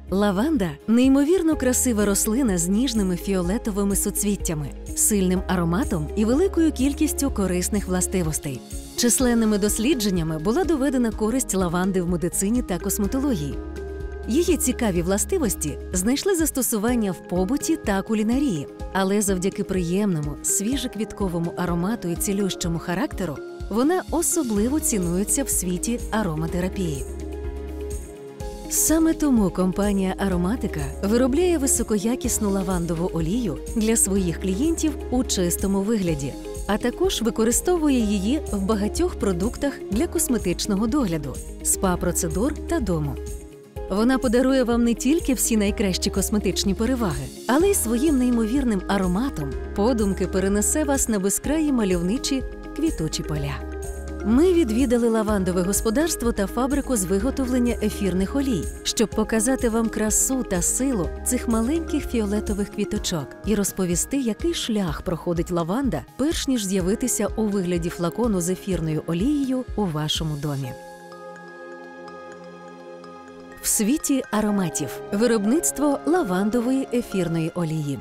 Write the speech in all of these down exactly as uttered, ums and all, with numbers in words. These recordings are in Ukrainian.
Лаванда – неймовірно красива рослина з ніжними фіолетовими суцвіттями, сильним ароматом і великою кількістю корисних властивостей. Численними дослідженнями була доведена користь лаванди в медицині та косметології. Її цікаві властивості знайшли застосування в побуті та кулінарії, але завдяки приємному, свіжоквітковому аромату і цілющому характеру вона особливо цінується в світі ароматерапії. Саме тому компанія «Ароматика» виробляє високоякісну лавандову олію для своїх клієнтів у чистому вигляді, а також використовує її в багатьох продуктах для косметичного догляду, спа-процедур та дому. Вона подарує вам не тільки всі найкращі косметичні переваги, але й своїм неймовірним ароматом подумки перенесе вас на безкраї мальовничі квітучі поля. Ми відвідали лавандове господарство та фабрику з виготовлення ефірних олій, щоб показати вам красу та силу цих маленьких фіолетових квіточок і розповісти, який шлях проходить лаванда, перш ніж з'явитися у вигляді флакону з ефірною олією у вашому домі. В світі ароматів. Виробництво лавандової ефірної олії.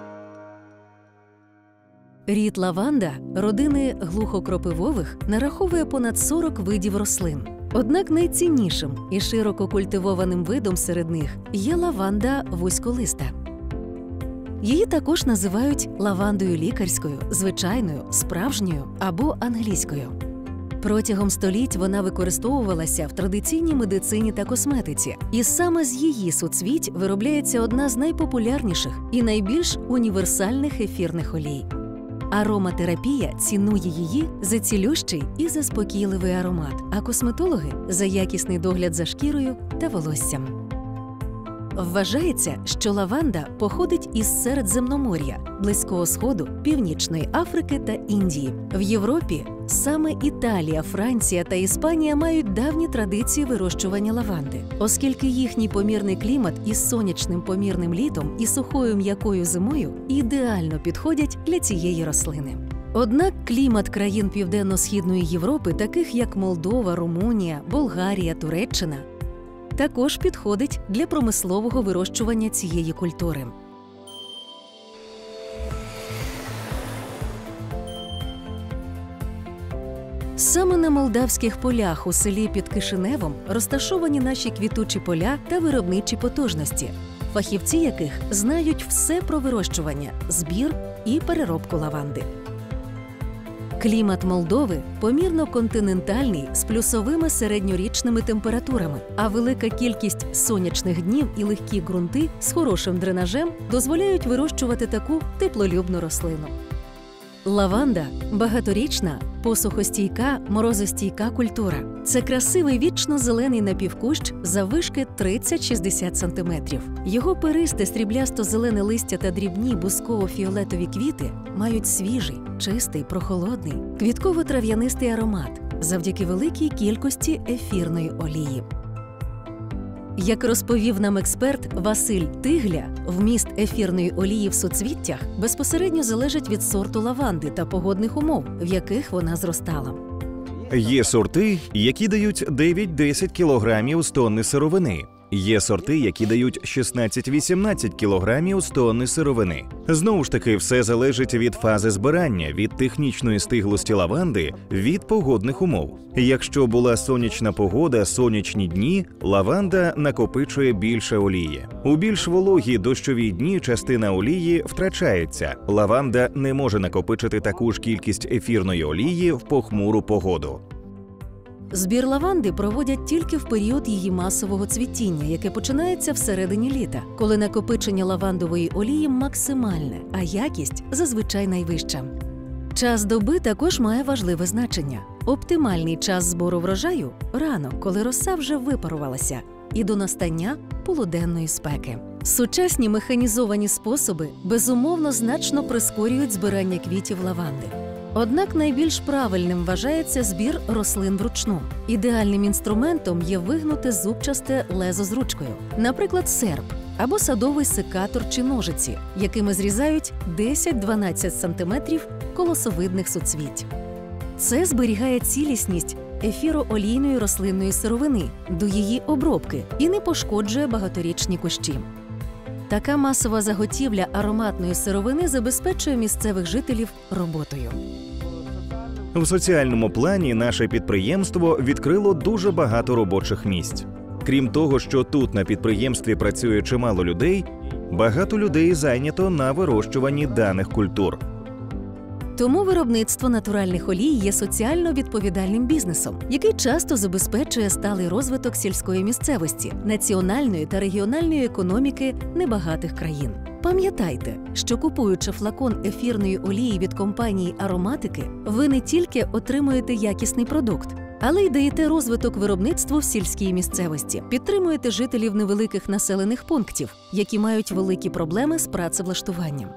Рід лаванда родини глухокропивових нараховує понад сорок видів рослин. Однак найціннішим і широко культивованим видом серед них є лаванда вузьколиста. Її також називають лавандою лікарською, звичайною, справжньою або англійською. Протягом століть вона використовувалася в традиційній медицині та косметиці, і саме з її суцвіть виробляється одна з найпопулярніших і найбільш універсальних ефірних олій. Ароматерапія цінує її за цілющий і заспокійливий аромат, а косметологи – за якісний догляд за шкірою та волоссям. Вважається, що лаванда походить із Середземномор'я, Близького Сходу, Північної Африки та Індії. В Європі саме Італія, Франція та Іспанія мають давні традиції вирощування лаванди, оскільки їхній помірний клімат із сонячним помірним літом і сухою м'якою зимою ідеально підходять для цієї рослини. Однак клімат країн Південно-Східної Європи, таких як Молдова, Румунія, Болгарія, Туреччина, також підходить для промислового вирощування цієї культури. Саме на молдавських полях у селі під Кишиневом розташовані наші квітучі поля та виробничі потужності, фахівці яких знають все про вирощування, збір і переробку лаванди. Клімат Молдови помірно континентальний з плюсовими середньорічними температурами, а велика кількість сонячних днів і легкі ґрунти з хорошим дренажем дозволяють вирощувати таку теплолюбну рослину. Лаванда – багаторічна, посухостійка, морозостійка культура. Це красивий вічно-зелений напівкущ заввишки тридцять-шістдесят сантиметрів. Його перисте стріблясто-зелене листя та дрібні бусково-фіолетові квіти мають свіжий, чистий, прохолодний, квітково-трав'янистий аромат завдяки великій кількості ефірної олії. Як розповів нам експерт Василь Тигля, вміст ефірної олії в суцвіттях безпосередньо залежить від сорту лаванди та погодних умов, в яких вона зростала. Є сорти, які дають дев'ять-десять кілограмів з тонни сировини. Є сорти, які дають шістнадцять-вісімнадцять кілограмів з тонни сировини. Знову ж таки, все залежить від фази збирання, від технічної стиглості лаванди, від погодних умов. Якщо була сонячна погода, сонячні дні, лаванда накопичує більше олії. У більш вологі дощові дні частина олії втрачається. Лаванда не може накопичити таку ж кількість ефірної олії в похмуру погоду. Збір лаванди проводять тільки в період її масового цвітіння, яке починається всередині літа, коли накопичення лавандової олії максимальне, а якість зазвичай найвища. Час доби також має важливе значення. Оптимальний час збору врожаю – рано, коли роса вже випарувалася, і до настання полуденної спеки. Сучасні механізовані способи, безумовно, значно прискорюють збирання квітів лаванди. Однак найбільш правильним вважається збір рослин вручну. Ідеальним інструментом є вигнуте зубчасте лезо з ручкою, наприклад, серп або садовий секатор чи ножиці, якими зрізають десять-дванадцять сантиметрів колосовидних суцвіть. Це зберігає цілісність ефіроолійної рослинної сировини до її обробки і не пошкоджує багаторічні кущі. Така масова заготівля ароматної сировини забезпечує місцевих жителів роботою. В соціальному плані наше підприємство відкрило дуже багато робочих місць. Крім того, що тут на підприємстві працює чимало людей, багато людей зайнято на вирощуванні даних культур. Тому виробництво натуральних олій є соціально відповідальним бізнесом, який часто забезпечує сталий розвиток сільської місцевості, національної та регіональної економіки небагатих країн. Пам'ятайте, що купуючи флакон ефірної олії від компанії «Ароматики», ви не тільки отримуєте якісний продукт, але й даєте розвиток виробництву в сільській місцевості, підтримуєте жителів невеликих населених пунктів, які мають великі проблеми з працевлаштуванням.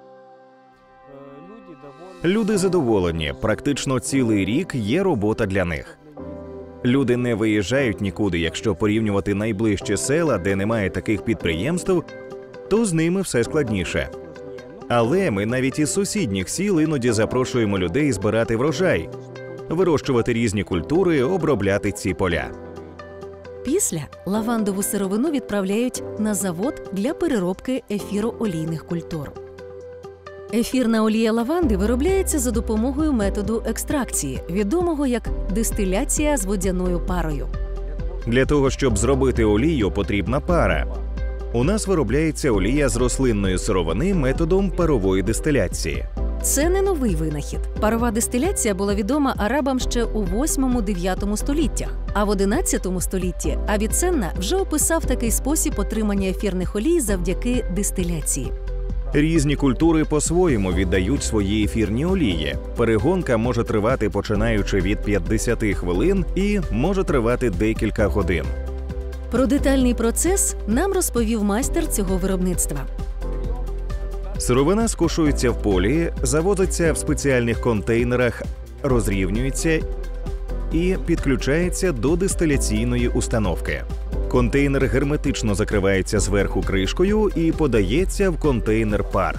Люди задоволені, практично цілий рік є робота для них. Люди не виїжджають нікуди, якщо порівнювати найближчі села, де немає таких підприємств, то з ними все складніше. Але ми навіть із сусідніх сіл іноді запрошуємо людей збирати врожай, вирощувати різні культури, обробляти ці поля. Після лавандову сировину відправляють на завод для переробки ефіроолійних культур. Ефірна олія лаванди виробляється за допомогою методу екстракції, відомого як дистиляція з водяною парою. Для того, щоб зробити олію, потрібна пара. У нас виробляється олія з рослинної сировини методом парової дистиляції. Це не новий винахід. Парова дистиляція була відома арабам ще у восьмому-дев'ятому століттях, а в одинадцятому столітті Авіценна вже описав такий спосіб отримання ефірних олій завдяки дистиляції. Різні культури по-своєму віддають свої ефірні олії. Перегонка може тривати починаючи від п'ятдесяти хвилин і може тривати декілька годин. Про детальний процес нам розповів майстер цього виробництва. Сировина скошується в полі, завозиться в спеціальних контейнерах, розрівнюється і підключається до дистиляційної установки. Контейнер герметично закривається зверху кришкою і подається в контейнер пар.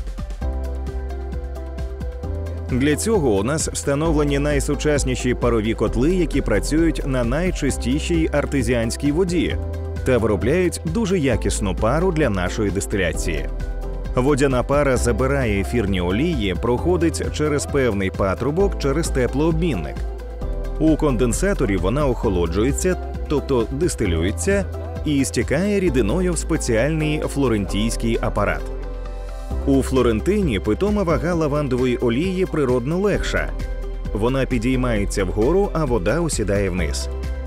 Для цього у нас встановлені найсучасніші парові котли, які працюють на найчистішій артезіанській воді та виробляють дуже якісну пару для нашої дистиляції. Водяна пара забирає ефірні олії, проходить через певний патрубок через теплообмінник. У конденсаторі вона охолоджується, тобто дистилюється, і стікає рідиною в спеціальний флорентійський апарат. У Флорентині питома вага лавандової олії природно легша. Вона підіймається вгору, а вода осідає вниз.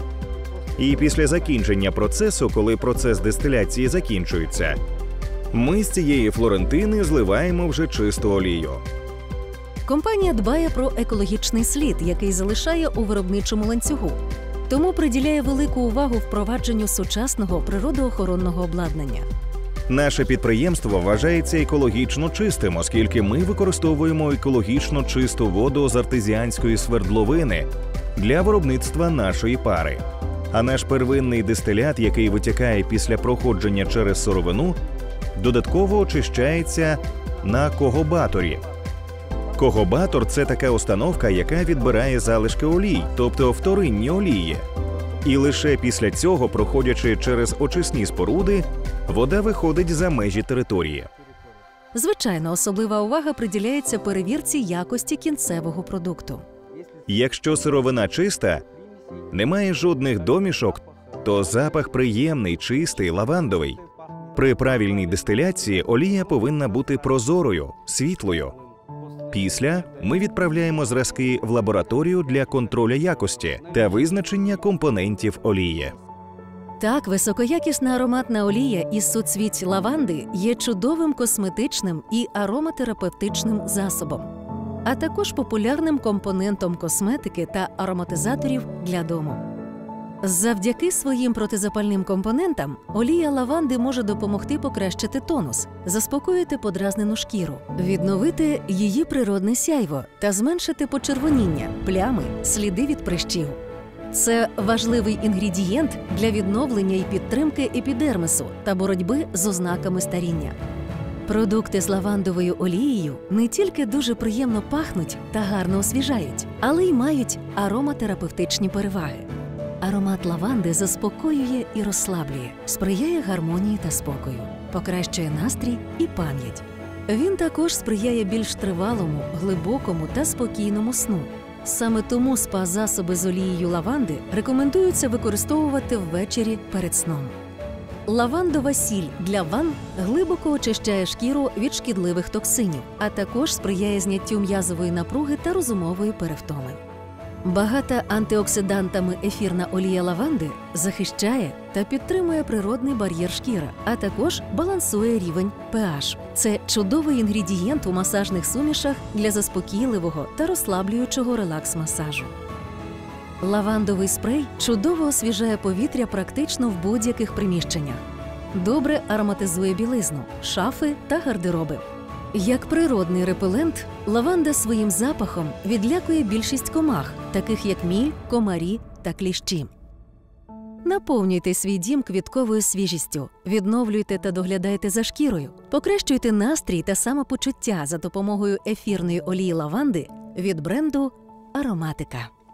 І після закінчення процесу, коли процес дистиляції закінчується, ми з цієї Флорентини зливаємо вже чисту олію. Компанія дбає про екологічний слід, який залишає у виробничому ланцюгу. Тому приділяє велику увагу впровадженню сучасного природоохоронного обладнання. Наше підприємство вважається екологічно чистим, оскільки ми використовуємо екологічно чисту воду з артезіанської свердловини для виробництва нашої пари. А наш первинний дистилят, який витікає після проходження через сировину, додатково очищається на когобаторі. Когобатор – це така установка, яка відбирає залишки олій, тобто вторинні олії. І лише після цього, проходячи через очисні споруди, вода виходить за межі території. Звичайно, особлива увага приділяється перевірці якості кінцевого продукту. Якщо сировина чиста, немає жодних домішок, то запах приємний, чистий, лавандовий. При правильній дистиляції олія повинна бути прозорою, світлою. Після ми відправляємо зразки в лабораторію для контролю якості та визначення компонентів олії. Так, високоякісна ароматна олія із суцвіть лаванди є чудовим косметичним і ароматерапевтичним засобом, а також популярним компонентом косметики та ароматизаторів для дому. Завдяки своїм протизапальним компонентам олія лаванди може допомогти покращити тонус, заспокоїти подразнену шкіру, відновити її природне сяйво та зменшити почервоніння, плями, сліди від прищів. Це важливий інгредієнт для відновлення і підтримки епідермису та боротьби з ознаками старіння. Продукти з лавандовою олією не тільки дуже приємно пахнуть та гарно освіжають, але й мають ароматерапевтичні переваги. Аромат лаванди заспокоює і розслаблює, сприяє гармонії та спокою, покращує настрій і пам'ять. Він також сприяє більш тривалому, глибокому та спокійному сну. Саме тому спа-засоби з олією лаванди рекомендується використовувати ввечері перед сном. Лавандова сіль для ванн глибоко очищає шкіру від шкідливих токсинів, а також сприяє зняттю м'язової напруги та розумової перевтоми. Багата антиоксидантами ефірна олія лаванди захищає та підтримує природний бар'єр шкіри, а також балансує рівень pH. Це чудовий інгредієнт у масажних сумішах для заспокійливого та розслаблюючого релакс-масажу. Лавандовий спрей чудово освіжає повітря практично в будь-яких приміщеннях. Добре ароматизує білизну, шафи та гардероби. Як природний репелент, лаванда своїм запахом відлякує більшість комах, таких як міль, комарі та кліщі. Наповнюйте свій дім квітковою свіжістю, відновлюйте та доглядайте за шкірою, покращуйте настрій та самопочуття за допомогою ефірної олії лаванди від бренду «Ароматика».